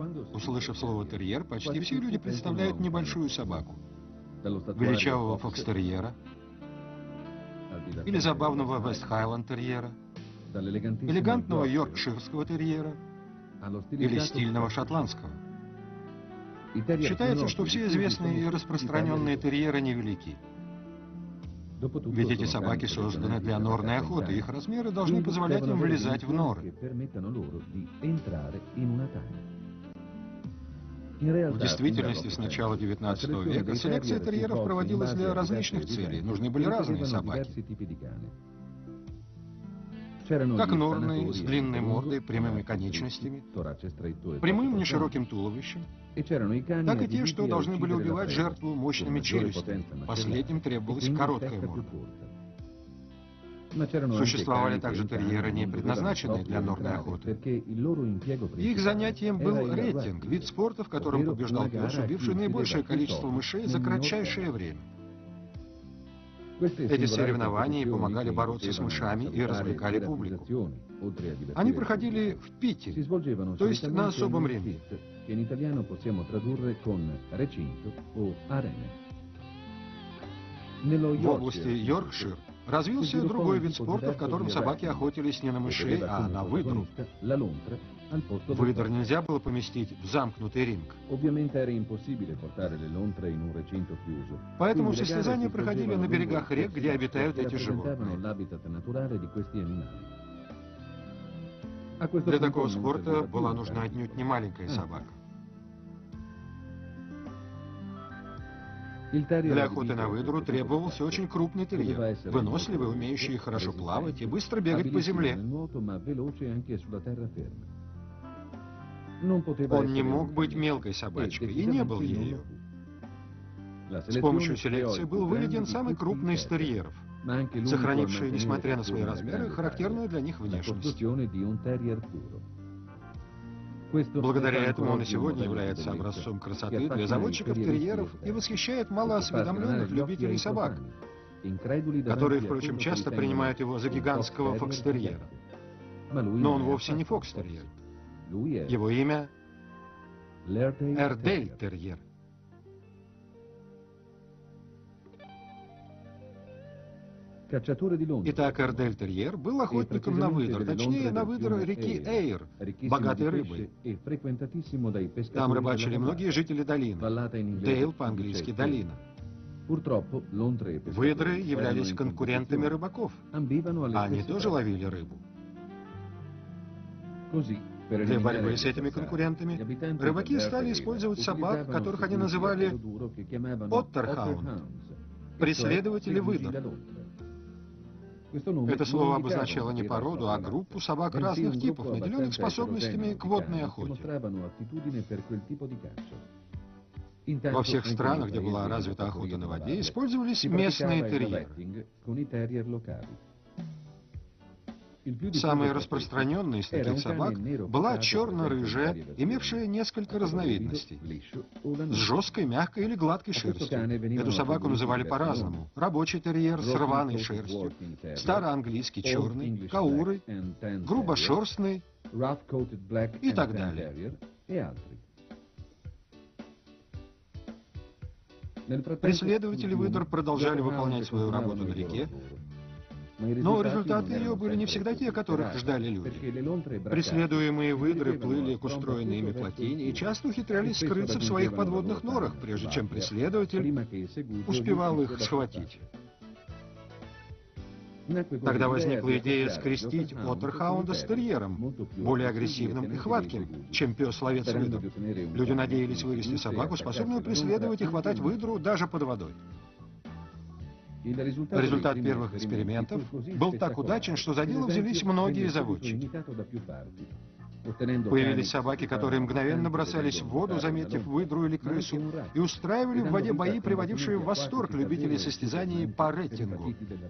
Услышав слово терьер, почти все люди представляют небольшую собаку. Величавого фокстерьера или забавного вест-хайленд-терьера, элегантного йоркширского терьера или стильного шотландского. Считается, что все известные и распространенные терьеры невелики. Ведь эти собаки созданы для норной охоты, их размеры должны позволять им влезать в норы. В действительности, с начала XIX века селекция терьеров проводилась для различных целей. Нужны были разные собаки. Как норные, с длинной мордой, прямыми конечностями, прямым нешироким туловищем, так и те, что должны были убивать жертву мощными челюстями. Последним требовалась короткая морда. Существовали также терьеры, не предназначенные для норной охоты. Их занятием был рейтинг, вид спорта, в котором побеждал пес, убивший наибольшее количество мышей за кратчайшее время. Эти соревнования помогали бороться с мышами и развлекали публику. Они проходили в Питере, то есть на особом ринге. В области Йоркшир развился другой вид спорта, в котором собаки охотились не на мышей, а на выдру. Выдр нельзя было поместить в замкнутый ринг. Поэтому состязания проходили на берегах рек, где обитают эти животные. Для такого спорта была нужна отнюдь не маленькая собака. Для охоты на выдру требовался очень крупный терьер, выносливый, умеющий хорошо плавать и быстро бегать по земле. Он не мог быть мелкой собачкой и не был ею. С помощью селекции был выведен самый крупный из терьеров, сохранивший, несмотря на свои размеры, характерную для них внешность. Благодаря этому он и сегодня является образцом красоты для заводчиков терьеров и восхищает малоосведомленных любителей собак, которые, впрочем, часто принимают его за гигантского фокстерьера. Но он вовсе не фокстерьер. Его имя — Эрдель-терьер. Итак, Эрдель-терьер был охотником на выдр, точнее, на выдр реки Эйр, богатой рыбой. Там рыбачили многие жители долины. Дейл по-английски «долина». Выдры являлись конкурентами рыбаков. Они тоже ловили рыбу. Для борьбы с этими конкурентами рыбаки стали использовать собак, которых они называли «оттерхаунд» — преследователи выдр. Это слово обозначало не породу, а группу собак разных типов, наделенных способностями к водной охоте. Во всех странах, где была развита охота на воде, использовались местные терьеры. Самой распространенной из таких собак была черно-рыжая, имевшая несколько разновидностей, с жесткой, мягкой или гладкой шерстью. Эту собаку называли по-разному. Рабочий терьер с рваной шерстью, староанглийский черный, кауры, грубошерстный и так далее. Преследователи выдр продолжали выполнять свою работу на реке, но результаты ее были не всегда те, которых ждали люди. Преследуемые выдры плыли к устроенной ими плотине и часто ухитрялись скрыться в своих подводных норах, прежде чем преследователь успевал их схватить. Тогда возникла идея скрестить оттерхаунда с терьером, более агрессивным и хватким, чем пес-ловец выдр. Люди надеялись вырасти собаку, способную преследовать и хватать выдру даже под водой. Результат первых экспериментов был так удачен, что за дело взялись многие заводчики. Появились собаки, которые мгновенно бросались в воду, заметив выдру или крысу, и устраивали в воде бои, приводившие в восторг любителей состязаний по рейтингу.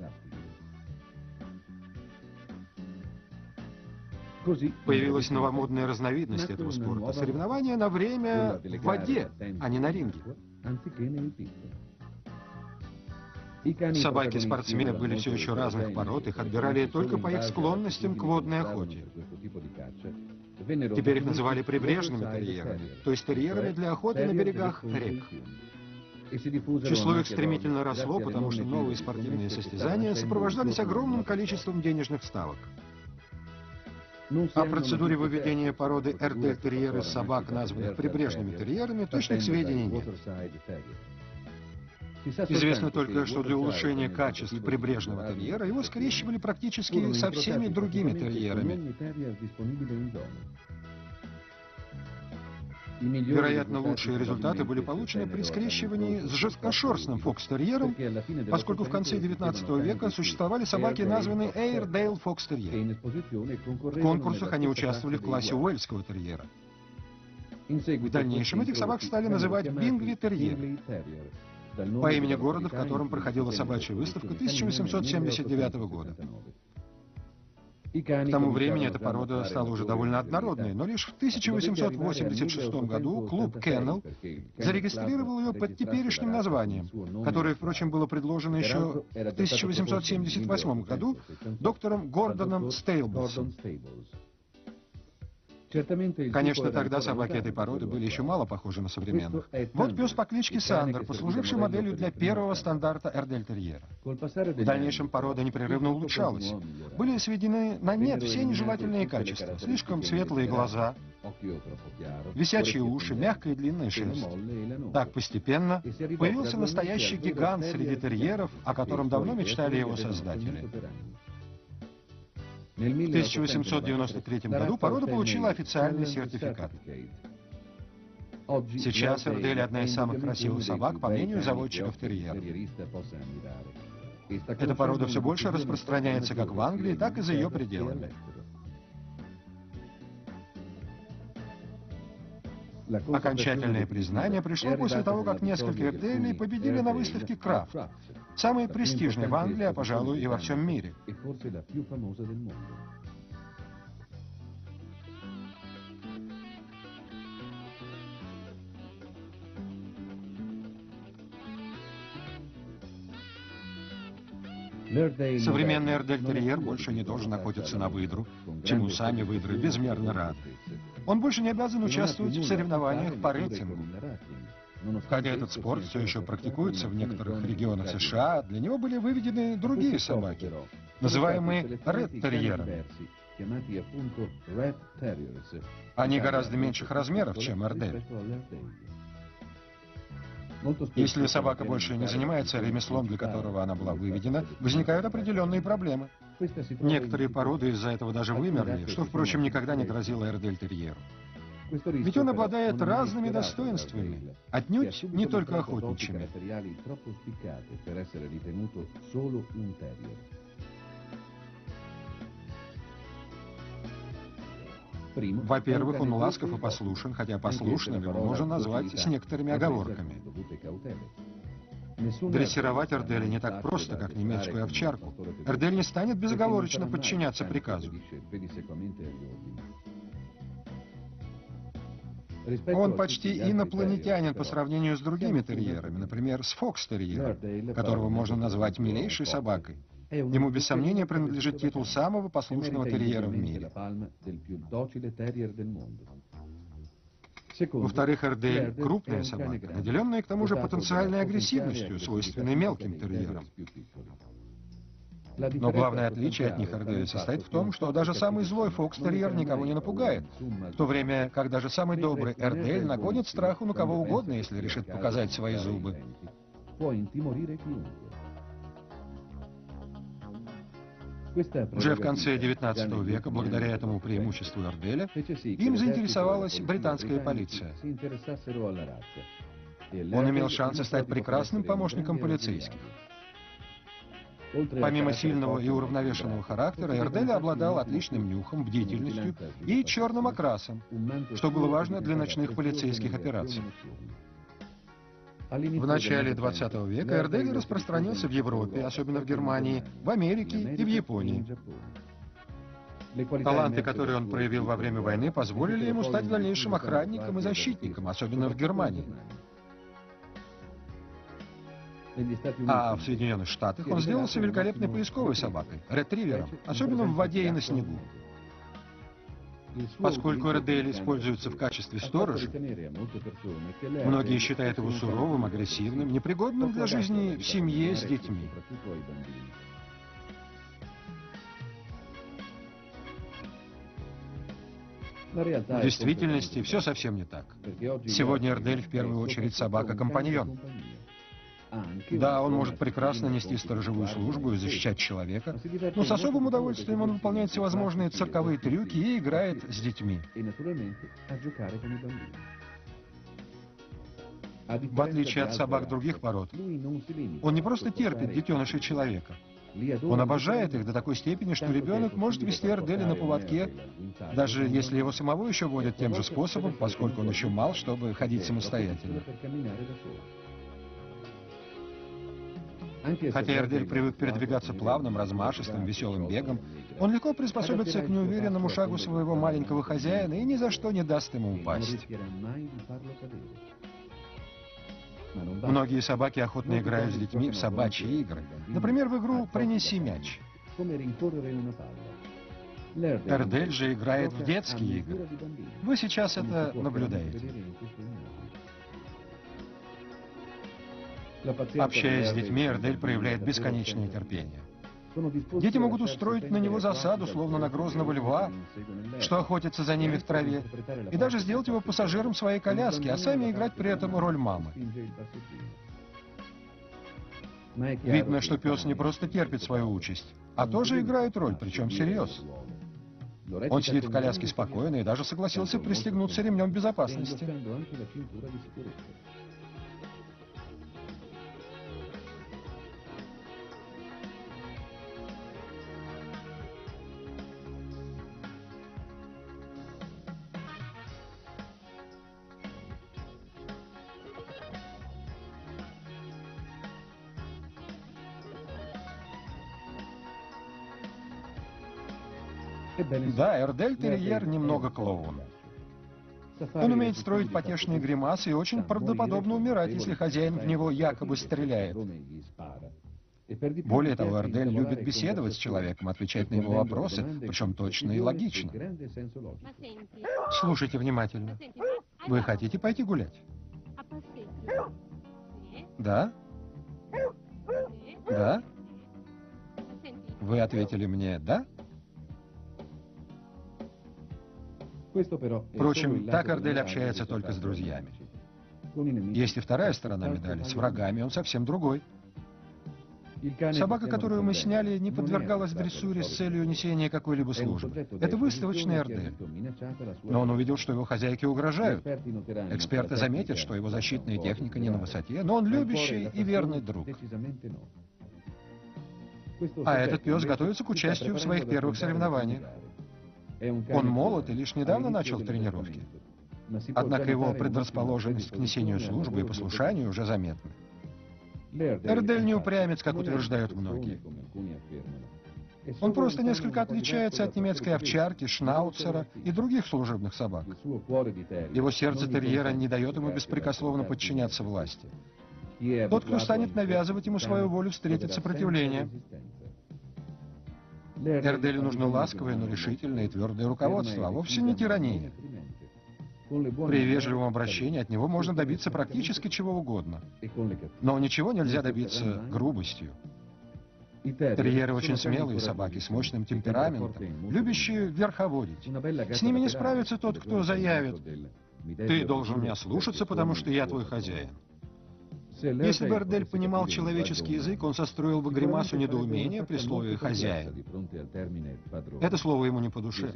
Появилась новомодная разновидность этого спорта — соревнования на время в воде, а не на ринге. Собаки-спортсмены были все еще разных пород, их отбирали только по их склонностям к водной охоте. Теперь их называли прибрежными терьерами, то есть терьерами для охоты на берегах рек. Число их стремительно росло, потому что новые спортивные состязания сопровождались огромным количеством денежных ставок. О процедуре выведения породы эрдель-терьер из собак, названных прибрежными терьерами, точных сведений нет. Известно только, что для улучшения качеств прибрежного терьера его скрещивали практически со всеми другими терьерами. Вероятно, лучшие результаты были получены при скрещивании с жесткошерстным фокстерьером, поскольку в конце XIX века существовали собаки, названные Эйрдейл фокстерьер. В конкурсах они участвовали в классе уэльского терьера. В дальнейшем этих собак стали называть бингви-терьер, по имени города, в котором проходила собачья выставка 1879 года. К тому времени эта порода стала уже довольно однородной, но лишь в 1886 году клуб Кеннел зарегистрировал ее под теперешним названием, которое, впрочем, было предложено еще в 1878 году доктором Гордоном Стейблсом. Конечно, тогда собаки этой породы были еще мало похожи на современных. Вот пес по кличке Сандер, послуживший моделью для первого стандарта эрдель-терьера. В дальнейшем порода непрерывно улучшалась. Были сведены на нет все нежелательные качества. Слишком светлые глаза, висячие уши, мягкая и длинная шерсть. Так постепенно появился настоящий гигант среди терьеров, о котором давно мечтали его создатели. В 1893 году порода получила официальный сертификат. Сейчас эрдель — одна из самых красивых собак, по мнению заводчиков терьеров. Эта порода все больше распространяется как в Англии, так и за ее пределами. Окончательное признание пришло после того, как несколько эрделей победили на выставке Крафт, самой престижной в Англии, а, пожалуй, и во всем мире. Современный эрдель-терьер больше не должен охотиться на выдру, чему сами выдры безмерно рады. Он больше не обязан участвовать в соревнованиях по рейтингу. Хотя этот спорт все еще практикуется в некоторых регионах США, для него были выведены другие собаки, называемые ред-терьерами. Они гораздо меньших размеров, чем эрдель. Если собака больше не занимается ремеслом, для которого она была выведена, возникают определенные проблемы. Некоторые породы из-за этого даже вымерли, что, впрочем, никогда не грозило эрдель-терьеру. Ведь он обладает разными достоинствами, отнюдь не только охотничьими. Во-первых, он ласков и послушен, хотя послушным его можно назвать с некоторыми оговорками. Дрессировать эрделя не так просто, как немецкую овчарку. Эрдель не станет безоговорочно подчиняться приказу. Он почти инопланетянин по сравнению с другими терьерами, например, с фокстерьером, которого можно назвать милейшей собакой. Ему без сомнения принадлежит титул самого послушного терьера в мире. Во-вторых, эрдель — крупная собака, наделенная к тому же потенциальной агрессивностью, свойственной мелким терьерам. Но главное отличие от них эрделя состоит в том, что даже самый злой фокстерьер никого не напугает, в то время как даже самый добрый эрдель нагонит страху на кого угодно, если решит показать свои зубы. Уже в конце XIX века, благодаря этому преимуществу эрделя, им заинтересовалась британская полиция. Он имел шансы стать прекрасным помощником полицейских. Помимо сильного и уравновешенного характера, эрдель обладал отличным нюхом, бдительностью и черным окрасом, что было важно для ночных полицейских операций. В начале XX века эрдель распространился в Европе, особенно в Германии, в Америке и в Японии. Таланты, которые он проявил во время войны, позволили ему стать дальнейшим охранником и защитником, особенно в Германии. А в Соединенных Штатах он сделался великолепной поисковой собакой, ретривером, особенно в воде и на снегу. Поскольку Эрдель используется в качестве сторожа, многие считают его суровым, агрессивным, непригодным для жизни в семье с детьми. В действительности все совсем не так. Сегодня Эрдель в первую очередь собака-компаньон. Да, он может прекрасно нести сторожевую службу и защищать человека, но с особым удовольствием он выполняет всевозможные цирковые трюки и играет с детьми. В отличие от собак других пород, он не просто терпит детенышей человека. Он обожает их до такой степени, что ребенок может вести Эрделя на поводке, даже если его самого еще водят тем же способом, поскольку он еще мал, чтобы ходить самостоятельно. Хотя Эрдель привык передвигаться плавным, размашистым, веселым бегом, он легко приспособится к неуверенному шагу своего маленького хозяина и ни за что не даст ему упасть. Многие собаки охотно играют с детьми в собачьи игры. Например, в игру «Принеси мяч». Эрдель же играет в детские игры. Вы сейчас это наблюдаете. Общаясь с детьми, Эрдель проявляет бесконечное терпение. Дети могут устроить на него засаду, словно на грозного льва, что охотится за ними в траве, и даже сделать его пассажиром своей коляски, а сами играть при этом роль мамы. Видно, что пес не просто терпит свою участь, а тоже играет роль, причем всерьез. Он сидит в коляске спокойно и даже согласился пристегнуться ремнем безопасности. Да, Эрдель-терьер немного клоун. Он умеет строить потешные гримасы и очень правдоподобно умирать, если хозяин в него якобы стреляет. Более того, Эрдель любит беседовать с человеком, отвечать на его вопросы, причем точно и логично. Слушайте внимательно. Вы хотите пойти гулять? Да? Да? Вы ответили мне «да»? Впрочем, так Эрдель общается только с друзьями. Есть и вторая сторона медали. С врагами он совсем другой. Собака, которую мы сняли, не подвергалась дрессуре с целью несения какой-либо службы. Это выставочный Эрдель. Но он увидел, что его хозяйке угрожают. Эксперты заметят, что его защитная техника не на высоте, но он любящий и верный друг. А этот пес готовится к участию в своих первых соревнованиях. Он молод и лишь недавно начал тренировки. Однако его предрасположенность к несению службы и послушанию уже заметна. Эрдель не упрямец, как утверждают многие. Он просто несколько отличается от немецкой овчарки, шнауцера и других служебных собак. Его сердце терьера не дает ему беспрекословно подчиняться власти. Тот, кто станет навязывать ему свою волю, встретит сопротивление. Эрделю нужно ласковое, но решительное и твердое руководство, а вовсе не тирания. При вежливом обращении от него можно добиться практически чего угодно. Но ничего нельзя добиться грубостью. Терьеры очень смелые собаки, с мощным темпераментом, любящие верховодить. С ними не справится тот, кто заявит: «Ты должен меня слушаться, потому что я твой хозяин». Если бы Эрдель понимал человеческий язык, он состроил бы гримасу недоумения при слове «хозяин». Это слово ему не по душе.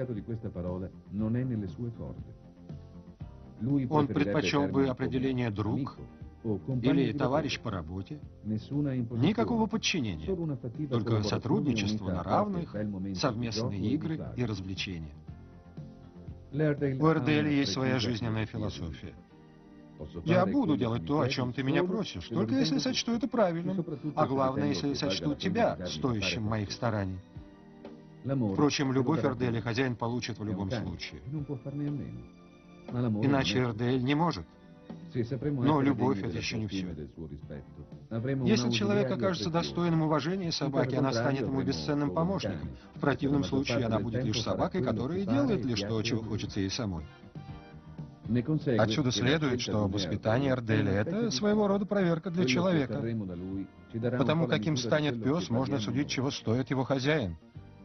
Он предпочел бы определение «друг» или «товарищ по работе». Никакого подчинения, только сотрудничество на равных, совместные игры и развлечения. У Эрделя есть своя жизненная философия. Я буду делать то, о чем ты меня просишь, только если сочту это правильным, а главное, если сочту тебя стоящим моих стараний. Впрочем, любовь Эрделя хозяин получит в любом случае. Иначе Эрдель не может. Но любовь — это еще не все. Если человек окажется достойным уважения собаки, она станет ему бесценным помощником. В противном случае она будет лишь собакой, которая и делает лишь то, чего хочется ей самой. Отсюда следует, что воспитание Эрделя — это своего рода проверка для человека. Потому каким станет пес, можно судить, чего стоит его хозяин.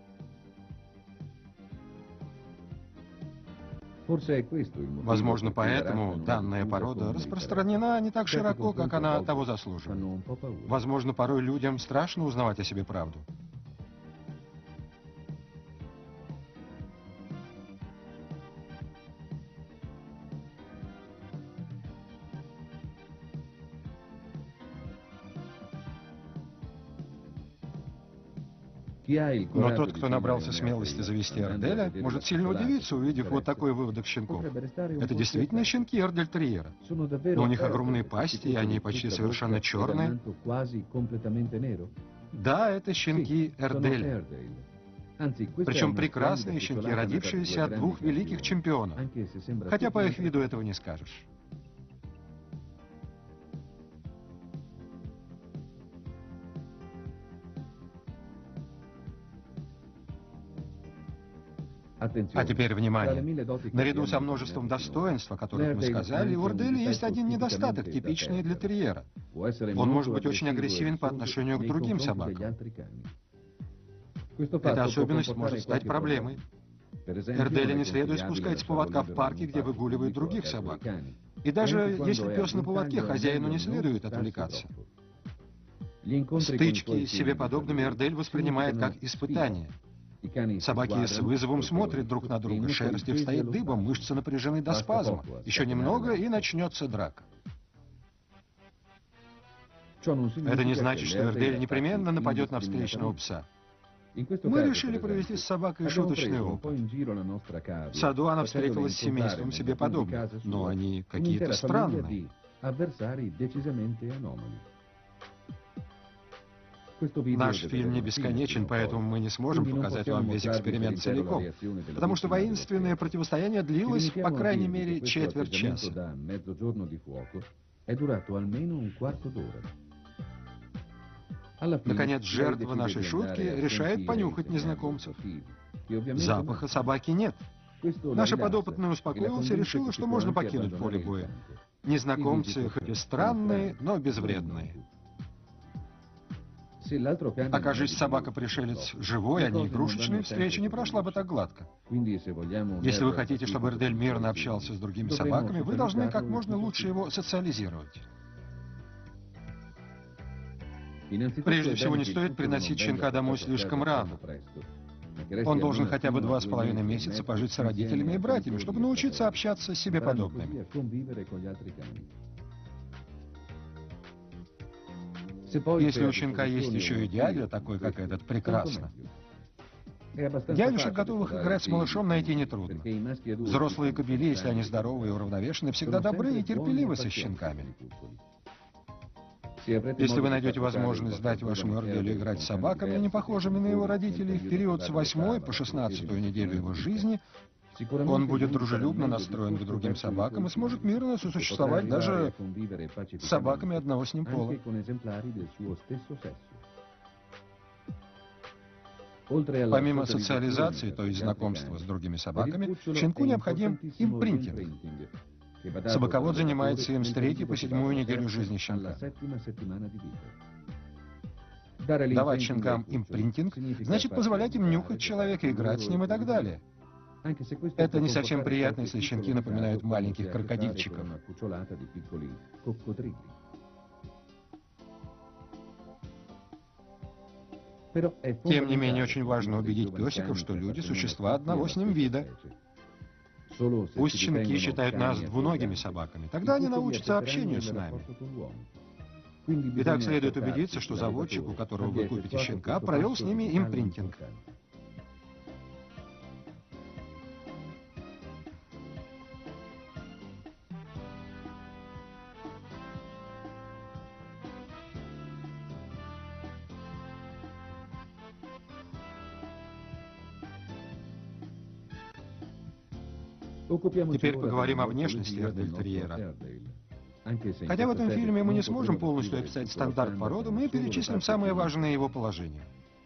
Возможно, поэтому данная порода распространена не так широко, как она того заслуживает. Возможно, порой людям страшно узнавать о себе правду. Но тот, кто набрался смелости завести Эрделя, может сильно удивиться, увидев вот такой выводок щенков. Это действительно щенки Эрдель-терьера. Но у них огромные пасти, и они почти совершенно черные. Да, это щенки Эрделя. Причем прекрасные щенки, родившиеся от двух великих чемпионов. Хотя по их виду этого не скажешь. А теперь внимание. Наряду со множеством достоинств, о которых мы сказали, у Эрделя есть один недостаток, типичный для терьера. Он может быть очень агрессивен по отношению к другим собакам. Эта особенность может стать проблемой. Эрделя не следует спускать с поводка в парке, где выгуливают других собак. И даже если пес на поводке, хозяину не следует отвлекаться. Стычки с себе подобными Эрдель воспринимает как испытание. Собаки с вызовом смотрят друг на друга, шерсть их стоит дыбом, мышцы напряжены до спазма. Еще немного, и начнется драка. Это не значит, что Эрдель непременно нападет на встречного пса. Мы решили провести с собакой шуточный опыт. В саду она встретилась с семейством себе подобных, но они какие-то странные. Наш фильм не бесконечен, поэтому мы не сможем показать вам весь эксперимент целиком, потому что воинственное противостояние длилось, по крайней мере, четверть часа. Наконец, жертва нашей шутки решает понюхать незнакомцев. Запаха собаки нет. Наша подопытная успокоилась и решила, что можно покинуть поле боя. Незнакомцы хоть и странные, но безвредные. Окажись собака-пришелец живой, а не игрушечной, встреча не прошла бы так гладко. Если вы хотите, чтобы Эрдель мирно общался с другими собаками, вы должны как можно лучше его социализировать. Прежде всего, не стоит приносить щенка домой слишком рано. Он должен хотя бы 2,5 месяца пожить с родителями и братьями, чтобы научиться общаться с себе подобными. Если у щенка есть еще и дядя, такой как этот, прекрасно. Дядюшек, готовых играть с малышом, найти нетрудно. Взрослые кобели, если они здоровы и уравновешены, всегда добры и терпеливы со щенками. Если вы найдете возможность дать вашему Эрделю играть с собаками, не похожими на его родителей, в период с 8 по 16 неделю его жизни, он будет дружелюбно настроен к другим собакам и сможет мирно сосуществовать даже с собаками одного с ним пола. Помимо социализации, то есть знакомства с другими собаками, щенку необходим импринтинг. Собаковод занимается им с 3 по 7 неделю жизни щенка. Давать щенкам импринтинг значит позволять им нюхать человека, играть с ним и так далее. Это не совсем приятно, если щенки напоминают маленьких крокодильчиков. Тем не менее, очень важно убедить песиков, что люди — существа одного с ним вида. Пусть щенки считают нас двуногими собаками, тогда они научатся общению с нами. Итак, следует убедиться, что заводчик, у которого вы купите щенка, провел с ними импринтинг. Теперь поговорим о внешности Эрдель-терьера. Хотя в этом фильме мы не сможем полностью описать стандарт породы, мы перечислим самые важные его положения.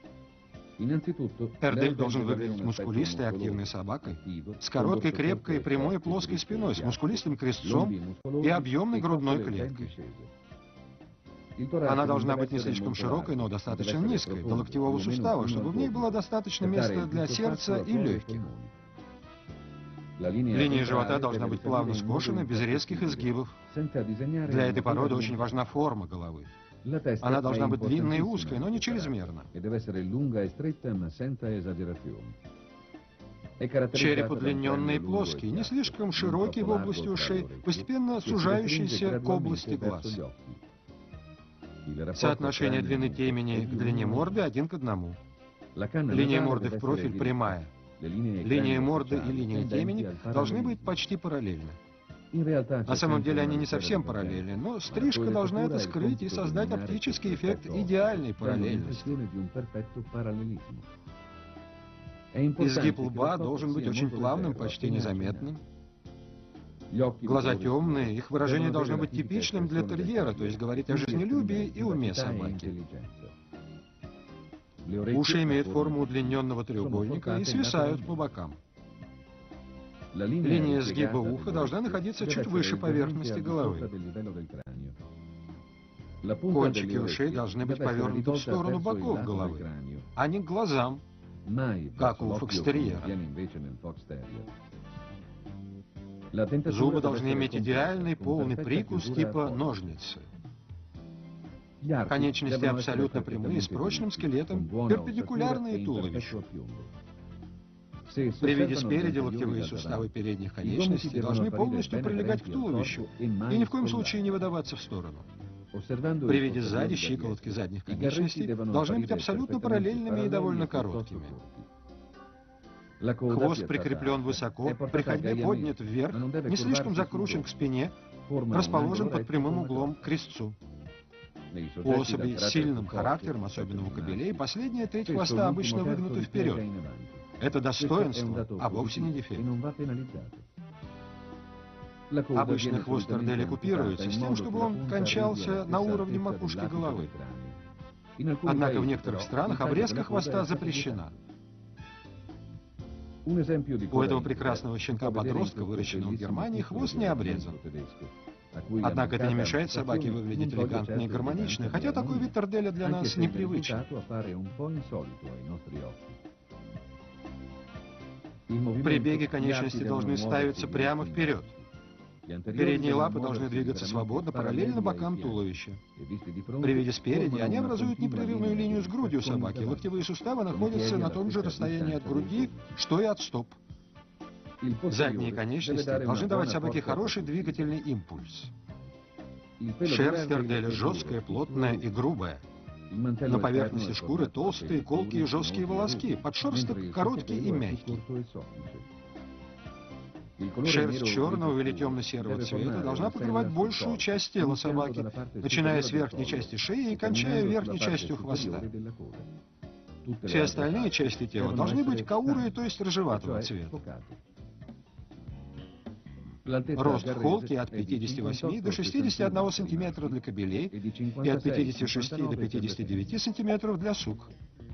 Эрдель должен выглядеть мускулистой, активной собакой, с короткой, крепкой, прямой и плоской спиной, с мускулистым крестцом и объемной грудной клеткой. Она должна быть не слишком широкой, но достаточно низкой, до локтевого сустава, чтобы в ней было достаточно места для сердца и легких. Линия живота должна быть плавно скошена, без резких изгибов. Для этой породы очень важна форма головы. Она должна быть длинной и узкой, но не чрезмерно. Череп удлиненный и плоский, не слишком широкий в области ушей, постепенно сужающийся к области глаз. Соотношение длины темени к длине морды 1 к 1. Линия морды в профиль прямая. Линия морды и линия темени должны быть почти параллельны. На самом деле они не совсем параллельны, но стрижка должна это скрыть и создать оптический эффект идеальной параллельности. Изгиб лба должен быть очень плавным, почти незаметным. Глаза темные, их выражение должно быть типичным для терьера, то есть говорить о жизнелюбии и уме собаки. Уши имеют форму удлиненного треугольника и свисают по бокам. Линия сгиба уха должна находиться чуть выше поверхности головы. Кончики ушей должны быть повернуты в сторону боков головы, а не к глазам, как у фокстерьера. Зубы должны иметь идеальный полный прикус типа ножницы. Конечности абсолютно прямые, с прочным скелетом, перпендикулярные туловищу. При виде спереди локтевые суставы передних конечностей должны полностью прилегать к туловищу и ни в коем случае не выдаваться в сторону. При виде сзади щиколотки задних конечностей должны быть абсолютно параллельными и довольно короткими. Хвост прикреплен высоко, при ходьбе поднят вверх, не слишком закручен к спине, расположен под прямым углом к крестцу. У особей с сильным характером, особенно у кобелей, последняя треть хвоста обычно выгнута вперед. Это достоинство, а вовсе не дефект. Обычно хвост эрделя купируется с тем, чтобы он кончался на уровне макушки головы. Однако в некоторых странах обрезка хвоста запрещена. У этого прекрасного щенка-подростка, выращенного в Германии, хвост не обрезан. Однако это не мешает собаке выглядеть элегантно и гармонично, хотя такой вид эрделя для нас непривычен. При беге конечности должны ставиться прямо вперед. Передние лапы должны двигаться свободно, параллельно бокам туловища. При виде спереди они образуют непрерывную линию с грудью собаки. Локтевые суставы находятся на том же расстоянии от груди, что и от стоп. Задние конечности должны давать собаке хороший двигательный импульс. Шерсть эрделя жесткая, плотная и грубая. На поверхности шкуры толстые, колкие, жесткие волоски, подшерсток короткий и мягкий. Шерсть черного или темно-серого цвета должна покрывать большую часть тела собаки, начиная с верхней части шеи и кончая верхней частью хвоста. Все остальные части тела должны быть каурые, то есть рыжеватого цвета. Рост холки от 58 до 61 см для кобелей и от 56 до 59 см для сук.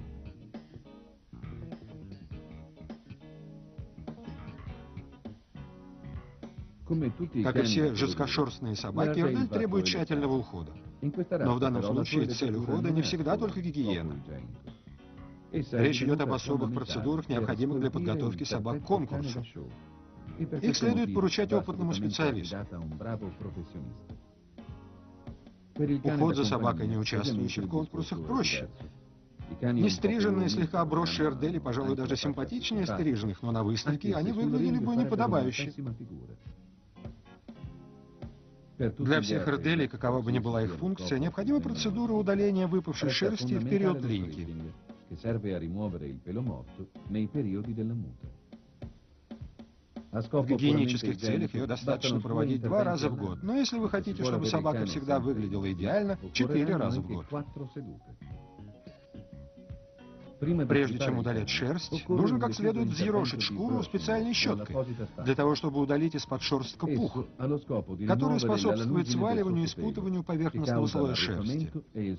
Как и все жесткошерстные собаки, эрдель требует тщательного ухода. Но в данном случае цель ухода не всегда только гигиена. Речь идет об особых процедурах, необходимых для подготовки собак к конкурсу. Их следует поручать опытному специалисту. Уход за собакой, не участвующей в конкурсах, проще. Нестриженные, слегка обросшие эрдели, пожалуй, даже симпатичнее стриженных, но на выставке они выглядели бы неподобающе. Для всех эрделей, какова бы ни была их функция, необходима процедура удаления выпавшей шерсти в период линьки. В гигиенических целях ее достаточно проводить 2 раза в год. Но если вы хотите, чтобы собака всегда выглядела идеально, 4 раза в год. Прежде чем удалять шерсть, нужно как следует взъерошить шкуру специальной щеткой, для того, чтобы удалить из-под шерстка пух, который способствует сваливанию и спутыванию поверхностного слоя шерсти.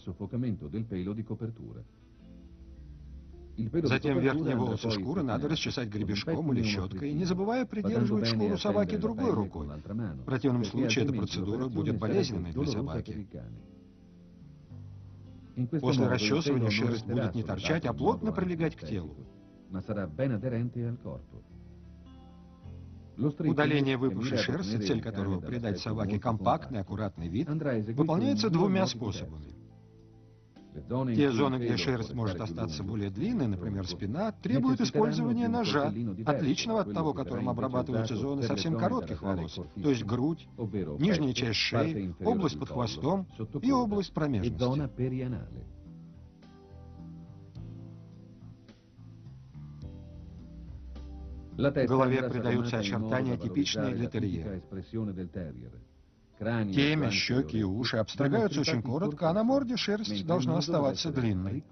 Затем верхние волосы шкуры надо расчесать гребешком или щеткой, не забывая придерживать шкуру собаки другой рукой. В противном случае эта процедура будет болезненной для собаки. После расчесывания шерсть будет не торчать, а плотно прилегать к телу. Удаление выпавшей шерсти, цель которого придать собаке компактный, аккуратный вид, выполняется двумя способами. Те зоны, где шерсть может остаться более длинной, например, спина, требуют использования ножа, отличного от того, которым обрабатываются зоны совсем коротких волос, то есть грудь, нижняя часть шеи, область под хвостом и область промежности. Голове придаются очертания, типичные для терьера. Темя, щеки и уши обстригаются очень коротко, а на морде шерсть должна оставаться длинной.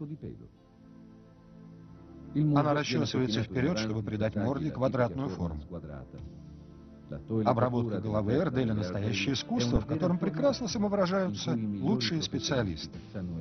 Она расчесывается вперед, чтобы придать морде квадратную форму. Обработка головы Эрделя — настоящее искусство, в котором прекрасно самовыражаются лучшие специалисты.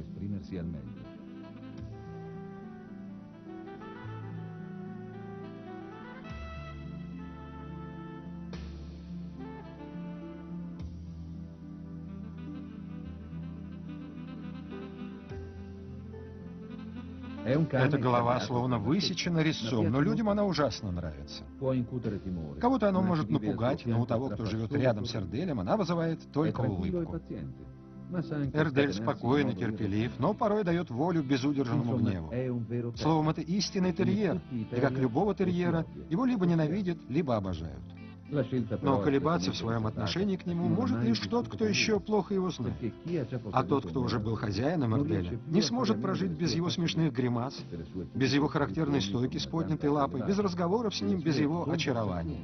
Эта голова словно высечена резцом, но людям она ужасно нравится. Кого-то она может напугать, но у того, кто живет рядом с Эрделем, она вызывает только улыбку. Эрдель спокоен и терпелив, но порой дает волю безудержному гневу. Словом, это истинный терьер, и как любого терьера, его либо ненавидят, либо обожают. Но колебаться в своем отношении к нему может лишь тот, кто еще плохо его знает. А тот, кто уже был хозяином Эрделя, не сможет прожить без его смешных гримас, без его характерной стойки с поднятой лапой, без разговоров с ним, без его очарования.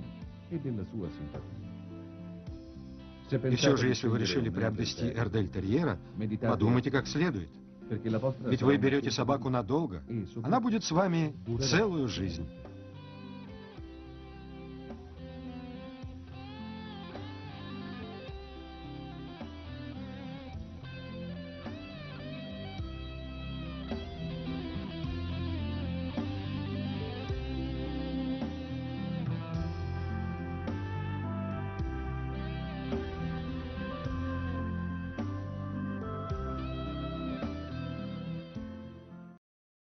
И все же, если вы решили приобрести Эрдель-терьера, подумайте как следует. Ведь вы берете собаку надолго, она будет с вами целую жизнь.